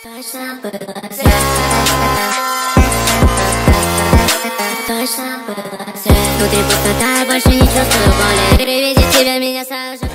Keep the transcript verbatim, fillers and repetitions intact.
Точно было зря. Точно было зря. Внутри пустота, я больше не чувствую боли. Переведи тебя, меня сажут.